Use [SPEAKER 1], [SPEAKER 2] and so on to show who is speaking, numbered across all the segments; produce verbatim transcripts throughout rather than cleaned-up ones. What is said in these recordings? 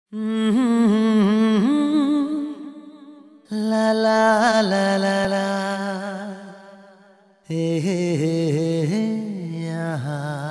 [SPEAKER 1] La la la la la, hey, hey, hey, hey, yeah.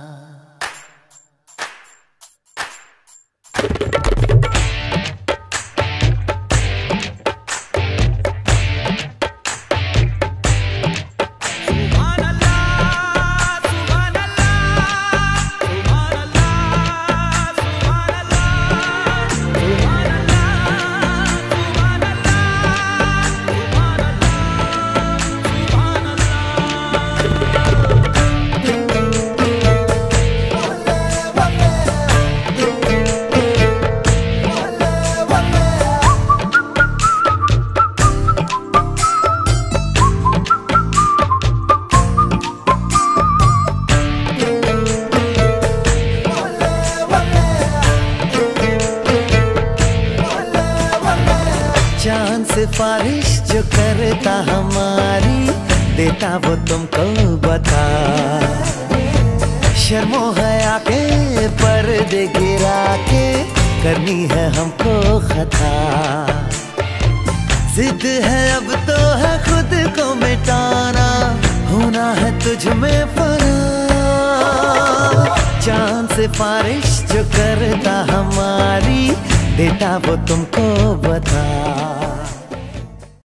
[SPEAKER 1] चांद सिफारिश जो करता हमारी, देता वो तुमको बता। शर्मो हया के पर्दे गिरा के करनी है हमको खता। जिद है अब तो है खुद को मिटाना, होना है तुझ में फना। चांद सिफारिश जो करता हमारी, देता वो तुमको बता।